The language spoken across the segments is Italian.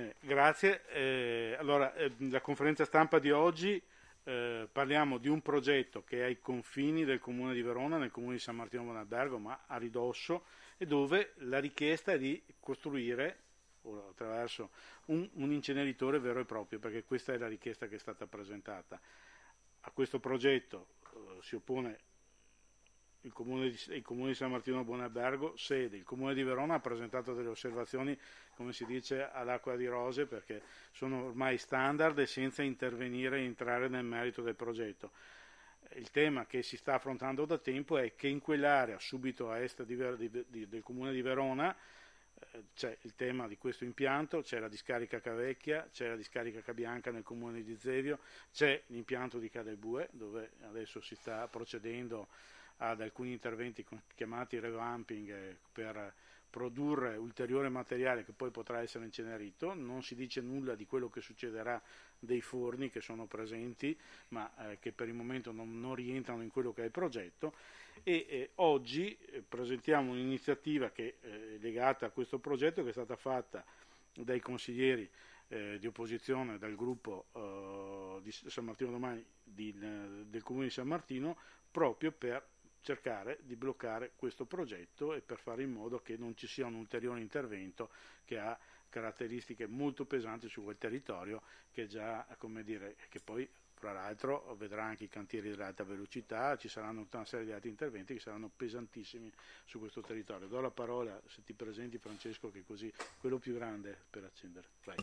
Grazie. Allora, la conferenza stampa di oggi parliamo di un progetto che è ai confini del comune di Verona, nel comune di San Martino Buonalbergo, ma a ridosso, e dove la richiesta è di costruire attraverso un inceneritore vero e proprio, perché questa è la richiesta che è stata presentata. A questo progetto si oppone il comune di San Martino Buonalbergo, sede. Il comune di Verona ha presentato delle osservazioni, come si dice, all'acqua di rose, perché sono ormai standard e senza intervenire e entrare nel merito del progetto. Il tema che si sta affrontando da tempo è che in quell'area, subito a est del comune di Verona, c'è il tema di questo impianto, c'è la discarica Cavecchia, c'è la discarica Cabianca nel comune di Zevio, c'è l'impianto di Cadebue, dove adesso si sta procedendo ad alcuni interventi chiamati revamping per produrre ulteriore materiale che poi potrà essere incenerito. Non si dice nulla di quello che succederà dei forni che sono presenti, ma che per il momento non rientrano in quello che è il progetto. E oggi presentiamo un'iniziativa che è legata a questo progetto, che è stata fatta dai consiglieri di opposizione dal gruppo di San Martino Domani del comune di San Martino, proprio per cercare di bloccare questo progetto e per fare in modo che non ci sia un ulteriore intervento che ha caratteristiche molto pesanti su quel territorio, che già, come dire, che poi fra l'altro vedrà anche i cantieri dell'alta velocità, ci saranno tutta una serie di altri interventi che saranno pesantissimi su questo territorio. Do la parola, se ti presenti, Francesco, che così quello più grande per accendere. Vai.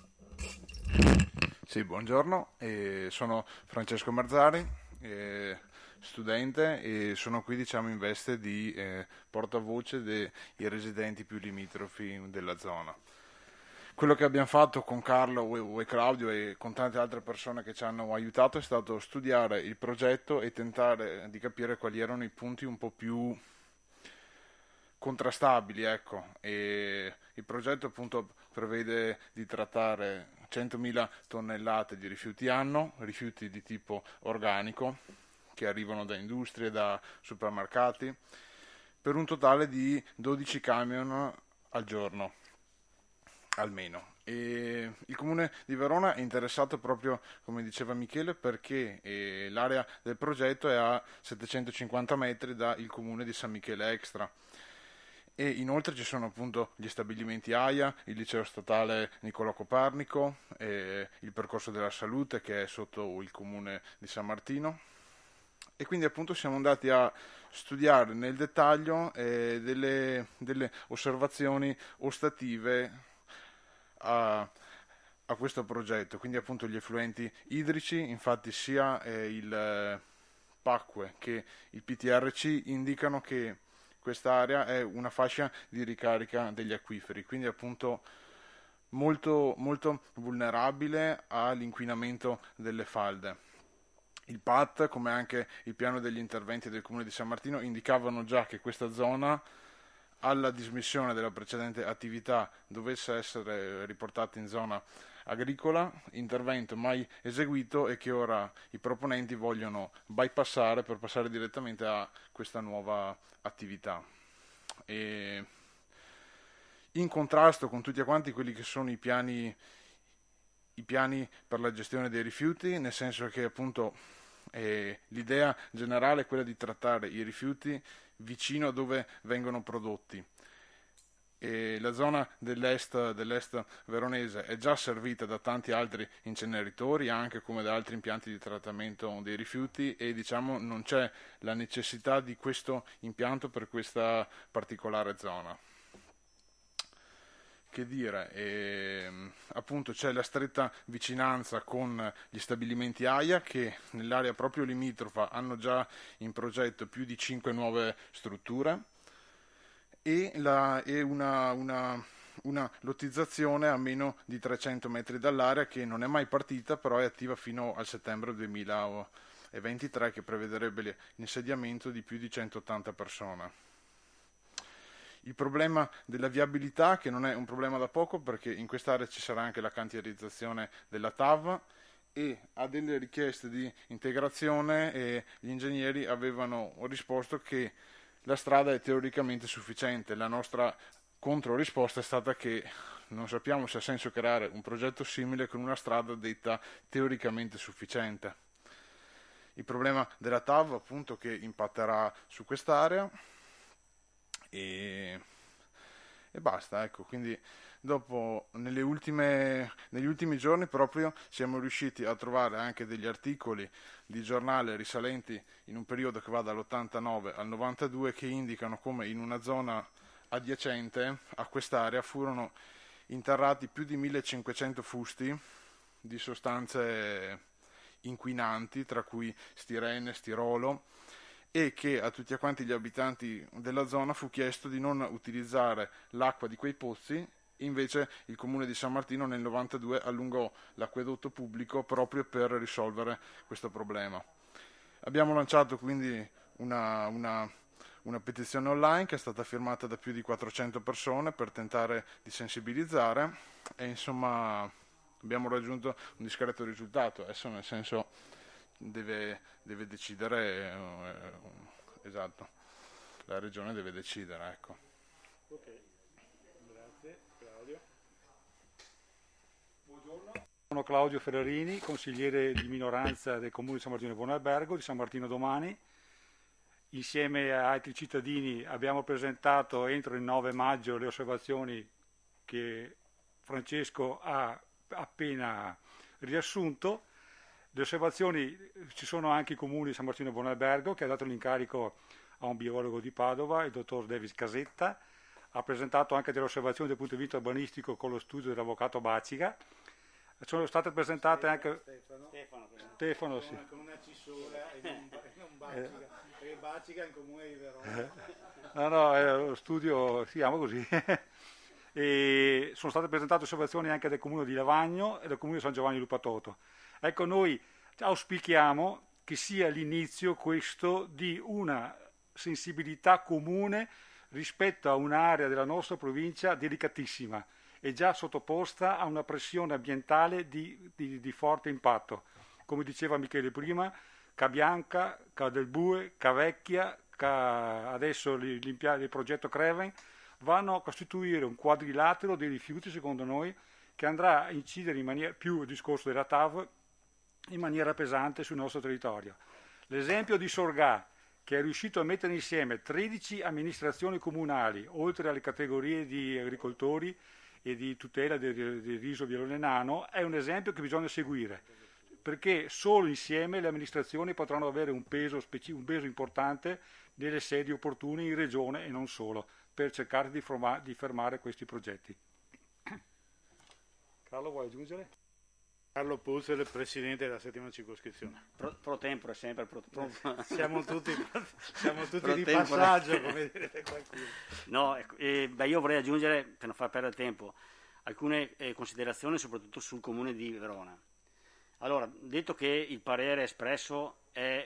Sì, buongiorno, sono Francesco Marzari, studente, e sono qui diciamo in veste di portavoce dei residenti più limitrofi della zona. Quello che abbiamo fatto con Carlo e Claudio e con tante altre persone che ci hanno aiutato è stato studiare il progetto e tentare di capire quali erano i punti un po' più contrastabili, ecco. E il progetto appunto prevede di trattare 100.000 tonnellate di rifiuti anno, rifiuti di tipo organico che arrivano da industrie, da supermercati, per un totale di 12 camion al giorno almeno. E il comune di Verona è interessato proprio, come diceva Michele, perché l'area del progetto è a 750 metri dal comune di San Michele Extra. E inoltre ci sono appunto gli stabilimenti AIA, il liceo statale Niccolò Copernico, il percorso della salute che è sotto il comune di San Martino, e quindi appunto siamo andati a studiare nel dettaglio delle osservazioni ostative a questo progetto, quindi appunto gli effluenti idrici. Infatti sia il PACQUE che il PTRC indicano che quest'area è una fascia di ricarica degli acquiferi, quindi appunto molto, molto vulnerabile all'inquinamento delle falde. Il PAT, come anche il piano degli interventi del comune di San Martino, indicavano già che questa zona, alla dismissione della precedente attività, dovesse essere riportata in zona agricola, intervento mai eseguito e che ora i proponenti vogliono bypassare per passare direttamente a questa nuova attività. E in contrasto con tutti quanti quelli che sono i piani per la gestione dei rifiuti, nel senso che appunto l'idea generale è quella di trattare i rifiuti vicino a dove vengono prodotti. E la zona dell'est veronese è già servita da tanti altri inceneritori, anche come da altri impianti di trattamento dei rifiuti, e diciamo non c'è la necessità di questo impianto per questa particolare zona. Che dire, appunto c'è la stretta vicinanza con gli stabilimenti AIA che nell'area proprio limitrofa hanno già in progetto più di 5 nuove strutture e una lottizzazione a meno di 300 metri dall'area che non è mai partita, però è attiva fino al settembre 2023, che prevederebbe l'insediamento di più di 180 persone. Il problema della viabilità, che non è un problema da poco, perché in quest'area ci sarà anche la cantierizzazione della TAV, e a delle richieste di integrazione gli ingegneri avevano risposto che la strada è teoricamente sufficiente. La nostra controrisposta è stata che non sappiamo se ha senso creare un progetto simile con una strada detta teoricamente sufficiente. Il problema della TAV appunto che impatterà su quest'area e basta, ecco, quindi dopo negli ultimi giorni proprio siamo riusciti a trovare anche degli articoli di giornale risalenti in un periodo che va dall'89 al 92 che indicano come in una zona adiacente a quest'area furono interrati più di 1500 fusti di sostanze inquinanti, tra cui stirene, stirolo, e che a tutti quanti gli abitanti della zona fu chiesto di non utilizzare l'acqua di quei pozzi. Invece il comune di San Martino nel 92 allungò l'acquedotto pubblico proprio per risolvere questo problema. Abbiamo lanciato quindi una petizione online che è stata firmata da più di 400 persone per tentare di sensibilizzare e insomma abbiamo raggiunto un discreto risultato. Adesso nel senso deve decidere, esatto, la regione deve decidere, ecco. Ok, grazie. Claudio. Buongiorno. Sono Claudio Ferrarini, consigliere di minoranza del comune di San Martino Buon Albergo, di San Martino Domani. Insieme a altri cittadini abbiamo presentato entro il 9 maggio le osservazioni che Francesco ha appena riassunto. Le osservazioni, ci sono anche i comuni di San Martino Buon Albergo che ha dato l'incarico a un biologo di Padova, il dottor Davis Casetta, ha presentato anche delle osservazioni dal punto di vista urbanistico con lo studio dell'avvocato Baciga. Sono state presentate anche Stefano sì. Con una cissura e non Baciga, perché Baciga è in comune di Verona. No, è lo studio, si chiama così. E sono state presentate osservazioni anche del comune di Lavagno e del comune di San Giovanni Lupatoto. Ecco, noi auspichiamo che sia l'inizio questo di una sensibilità comune rispetto a un'area della nostra provincia delicatissima e già sottoposta a una pressione ambientale di forte impatto. Come diceva Michele prima, Cabianca, Del Bue, Cavecchia, adesso il progetto Creven, vanno a costituire un quadrilatero dei rifiuti, secondo noi, che andrà a incidere in maniera più il discorso della TAV in maniera pesante sul nostro territorio. L'esempio di Sorgà, che è riuscito a mettere insieme 13 amministrazioni comunali, oltre alle categorie di agricoltori e di tutela del riso violine nano, è un esempio che bisogna seguire, perché solo insieme le amministrazioni potranno avere un peso importante nelle sedi opportune in regione e non solo, per cercare di fermare questi progetti. Carlo, vuoi aggiungere? Carlo Puzzel, presidente della settima circoscrizione. Pro tempore, sempre pro. Siamo tutti di passaggio, come direbbe qualcuno. No, io vorrei aggiungere, per non far perdere tempo, alcune considerazioni soprattutto sul comune di Verona. Allora, detto che il parere espresso è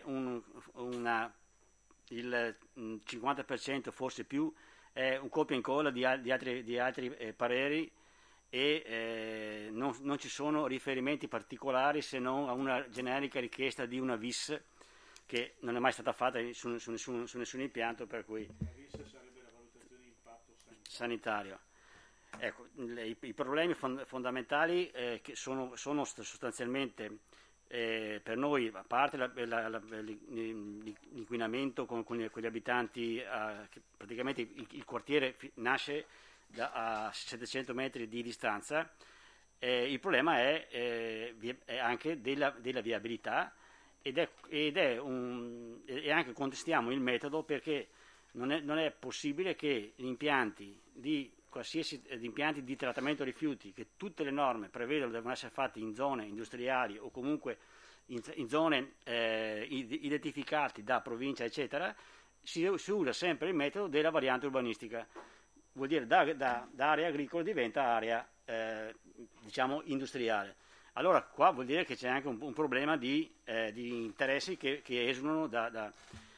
il 50%, forse più, è un copia e incolla di altri pareri e non ci sono riferimenti particolari se non a una generica richiesta di una VIS che non è mai stata fatta su nessun impianto, per cui La VIS sarebbe la valutazione di impatto sanitario. Ecco, i problemi fondamentali che sono sostanzialmente per noi, a parte l'inquinamento con gli abitanti, che praticamente il quartiere nasce a 700 metri di distanza, il problema è anche della viabilità e anche contestiamo il metodo, perché non è possibile che gli impianti di trattamento rifiuti, che tutte le norme prevedono devono essere fatti in zone industriali o comunque in zone identificate da provincia eccetera, si usa sempre il metodo della variante urbanistica. Vuol dire da area agricola diventa area diciamo industriale. Allora qua vuol dire che c'è anche un problema di interessi che esulano dal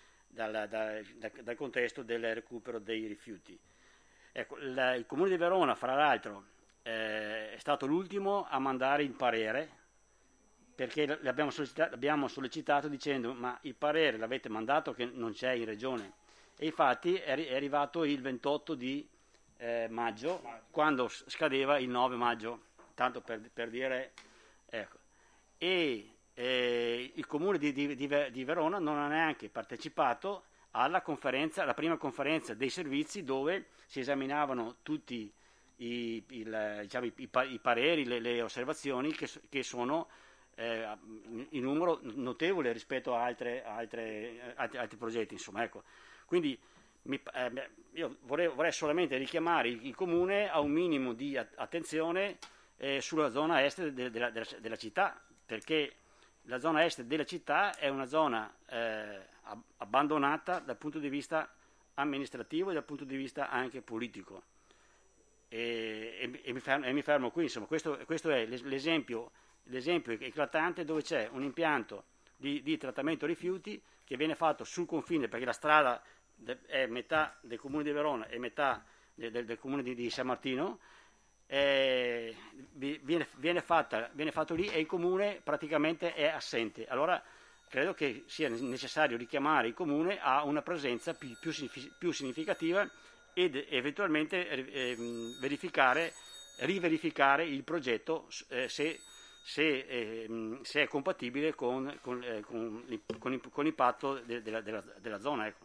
contesto del recupero dei rifiuti. Ecco, il Comune di Verona, fra l'altro, è stato l'ultimo a mandare il parere, perché l'abbiamo sollecitato dicendo: ma il parere l'avete mandato che non c'è in regione? E infatti è arrivato il 28 di maggio, quando scadeva il 9 maggio, tanto per dire, ecco. E il comune di Verona non ha neanche partecipato alla conferenza, la prima conferenza dei servizi, dove si esaminavano tutti i pareri, le osservazioni che sono in numero notevole rispetto a altri progetti, insomma, ecco. Quindi io vorrei solamente richiamare il comune a un minimo di attenzione sulla zona est della città, perché la zona est della città è una zona abbandonata dal punto di vista amministrativo e dal punto di vista anche politico. E mi fermo qui, insomma. Questo è l'esempio eclatante, dove c'è un impianto di trattamento rifiuti che viene fatto sul confine, perché la strada è metà del comune di Verona e metà del comune di San Martino. Viene fatto lì e il comune praticamente è assente. Allora credo che sia necessario richiamare il comune a una presenza più significativa ed eventualmente riverificare il progetto se è compatibile con l'impatto della zona, ecco.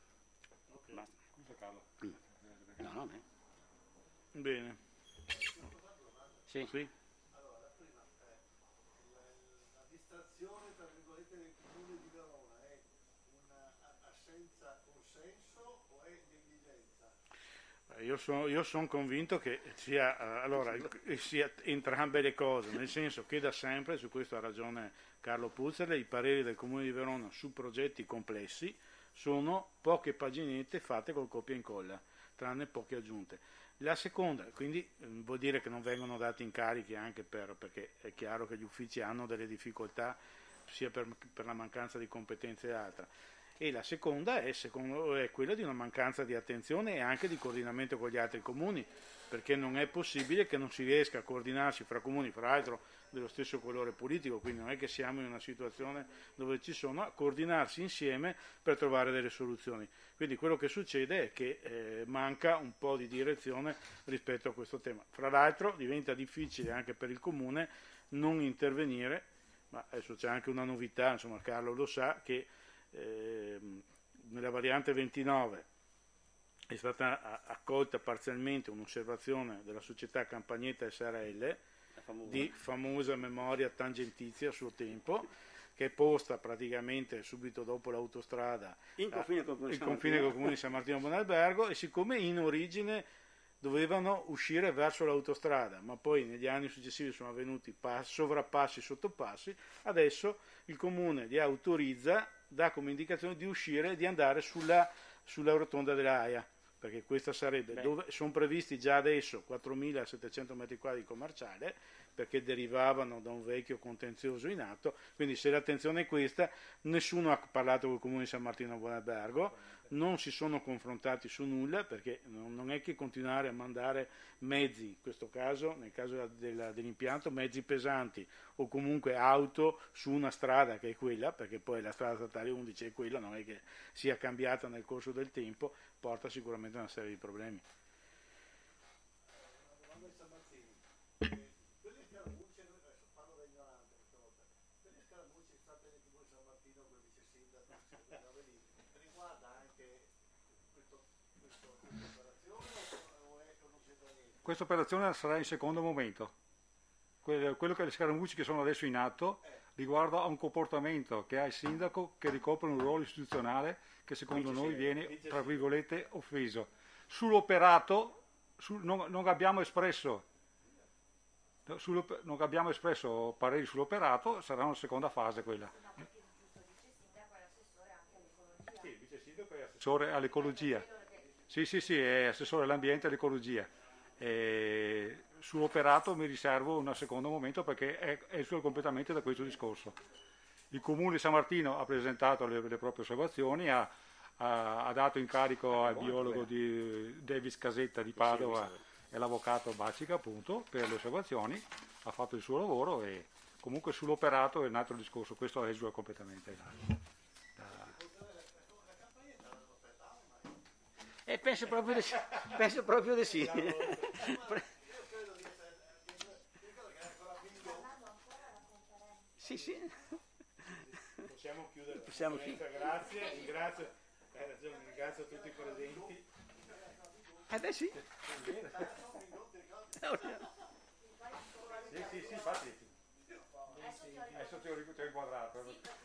No, bene. Sì. Sì. Allora, prima, la distrazione, tra virgolette, del comune di Verona è un'assenza consenso o è negligenza? Io sono convinto che sia entrambe le cose, nel senso che da sempre, su questo ha ragione Carlo Puzzerle, i pareri del comune di Verona su progetti complessi sono poche paginette fatte col copia e incolla, tranne poche aggiunte. La seconda, quindi vuol dire che non vengono dati incarichi anche perché è chiaro che gli uffici hanno delle difficoltà sia per la mancanza di competenze e altra. E la seconda è quella di una mancanza di attenzione e anche di coordinamento con gli altri comuni, perché non è possibile che non si riesca a coordinarsi fra comuni, fra l'altro dello stesso colore politico, quindi non è che siamo in una situazione dove ci sono, a coordinarsi insieme per trovare delle soluzioni. Quindi quello che succede è che manca un po' di direzione rispetto a questo tema. Fra l'altro diventa difficile anche per il comune non intervenire, ma adesso c'è anche una novità, insomma Carlo lo sa, che nella variante 29 è stata accolta parzialmente un'osservazione della società Campagnetta SRL di famosa memoria tangentizia a suo tempo, che è posta praticamente subito dopo l'autostrada in confine con il confine con il comune di San Martino Buonalbergo, e siccome in origine dovevano uscire verso l'autostrada, ma poi negli anni successivi sono avvenuti sovrappassi, sottopassi, adesso il comune li autorizza, dà come indicazione di uscire e di andare sulla rotonda dell'Aia, perché questa sarebbe dove sono previsti già adesso 4.700 metri quadri di commerciale, perché derivavano da un vecchio contenzioso in atto. Quindi se l'attenzione è questa, nessuno ha parlato con il comune di San Martino Buonalbergo, non si sono confrontati su nulla, perché non è che continuare a mandare mezzi, in questo caso, nel caso dell'impianto, mezzi pesanti o comunque auto su una strada che è quella, perché poi la strada statale 11 è quella, non è che sia cambiata nel corso del tempo, porta sicuramente a una serie di problemi. Una domanda di San Martino. Quelle scaramucce, adesso parlo da ignorante questa volta, quelle scaramucce state nel comune di San Martino con il vice sindaco, riguarda anche questa operazione o non c'entra niente? Questa operazione sarà in secondo momento. Quello che le scaramucce che sono adesso in atto riguarda un comportamento che ha il sindaco, che ricopre un ruolo istituzionale che secondo noi viene, tra virgolette, offeso. Sull'operato non abbiamo espresso pareri sull'operato, sarà una seconda fase quella. Sì, il vice sindaco è assessore all'ecologia. Sì, è assessore all'ambiente e all'ecologia. Sull'operato mi riservo un secondo momento, perché esula completamente da questo discorso. Il comune di San Martino ha presentato le proprie osservazioni, ha dato incarico al biologo di Davis Casetta di Padova e l'avvocato Bacica, appunto, per le osservazioni, ha fatto il suo lavoro, e comunque sull'operato è un altro discorso, questo esula completamente. penso proprio di sì. Penso proprio di sì. Io credo di essere, ricordo che è ancora figlio. Sì, sì. Possiamo chiudere. Possiamo chiudere. Grazie, ringrazio, hai ragione, ringrazio tutti i presenti. Beh sì. Sì, infatti. Adesso ti ho inquadrato.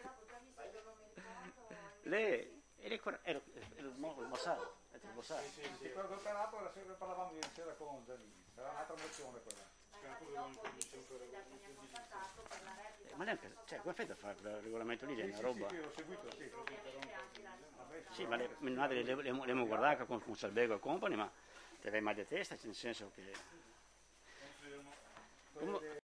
Lei era il Mossad. Sì, quello che ho operato era sempre parlavamo ieri sera con Giannini, sarà un'altra mozione quella. Ma lei, cioè, come fai a fare il regolamento lì? È una roba. Sì, l'ho seguito, sì. Sì, ma mia madre l'abbiamo guardata con Salvego e Company, ma te l'hai mal di testa, nel senso che...